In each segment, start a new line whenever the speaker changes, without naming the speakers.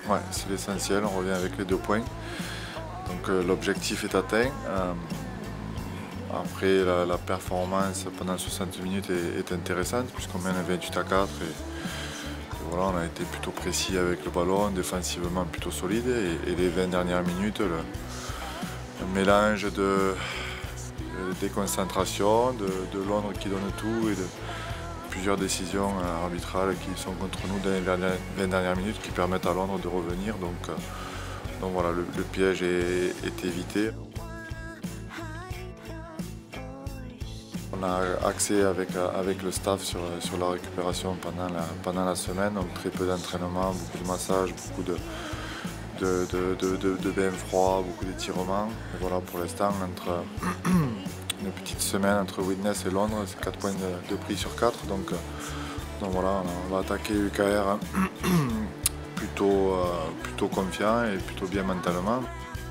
Ouais, c'est l'essentiel, on revient avec les 2 points. Donc l'objectif est atteint. Après la performance pendant 60 minutes est intéressante puisqu'on mène 28-4 et voilà, on a été plutôt précis avec le ballon, défensivement plutôt solide et les 20 dernières minutes, le mélange de déconcentration, de Londres qui donne tout et de plusieurs décisions arbitrales qui sont contre nous dans les 20 dernières minutes qui permettent à Londres de revenir. Donc voilà, le piège est évité. On a axé avec le staff sur la récupération pendant la semaine, donc très peu d'entraînement, beaucoup de massages, beaucoup de bains froids, beaucoup d'étirements. Et voilà, pour l'instant, entre une petite semaine entre Widnes et Londres, c'est 4 points de prix sur 4. Donc voilà, on va attaquer UKR plutôt confiant et plutôt bien mentalement.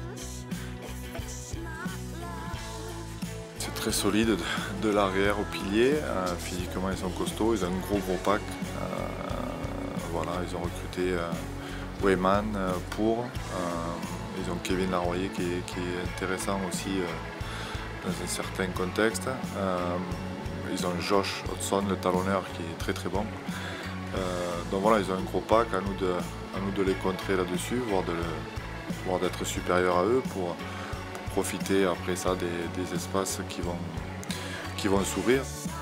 C'est très solide de l'arrière au pilier. Physiquement, ils sont costauds, ils ont un gros pack. Voilà, ils ont recruté Weyman pour. Ils ont Kevin Laroyer qui est intéressant aussi dans un certain contexte. Ils ont Josh Hodgson, le talonneur, qui est très bon. Donc voilà, ils ont un gros pack, à nous de les contrer là-dessus, voire d'être supérieurs à eux pour profiter après ça des espaces qui vont s'ouvrir.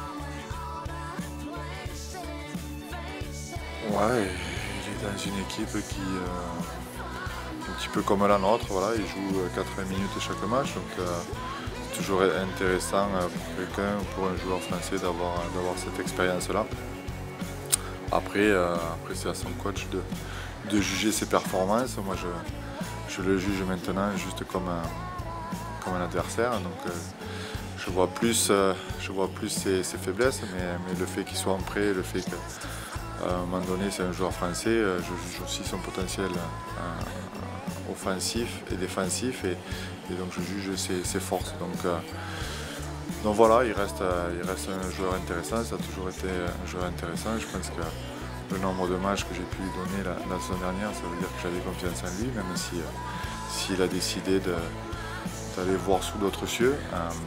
Ouais, il est dans une équipe qui un petit peu comme la nôtre, voilà, il joue 80 minutes chaque match, donc c'est toujours intéressant pour quelqu'un, pour un joueur français d'avoir cette expérience-là. Après c'est à son coach de juger ses performances. Moi je le juge maintenant juste comme un adversaire, donc je vois plus ses faiblesses, mais le fait qu'il soit en prêt, le fait qu'à un moment donné c'est un joueur français, je juge aussi son potentiel offensif et défensif et donc je juge ses forces. Donc voilà, il reste un joueur intéressant, ça a toujours été un joueur intéressant. Je pense que le nombre de matchs que j'ai pu lui donner la saison dernière, ça veut dire que j'avais confiance en lui, même s'il a décidé d'aller voir sous d'autres cieux.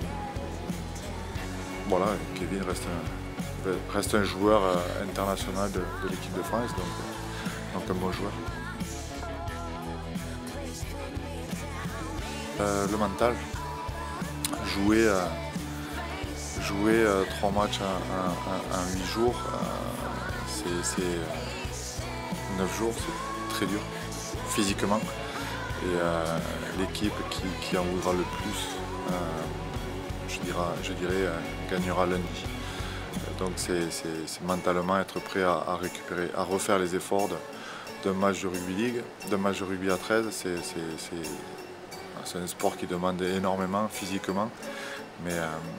Voilà, Kevin reste un joueur international de l'équipe de France, donc un bon joueur. Le mental, jouer 3 matchs en 8 jours, c'est 9 jours, c'est très dur physiquement. Et l'équipe qui en voudra le plus, je dirais, gagnera lundi. Donc c'est mentalement être prêt à récupérer, à refaire les efforts d'un match de rugby league, d'un match de rugby à 13. C'est un sport qui demande énormément physiquement, mais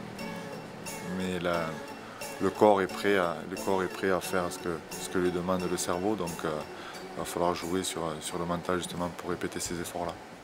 le corps est prêt à faire ce que lui demande le cerveau. Donc il va falloir jouer sur le mental justement pour répéter ces efforts-là.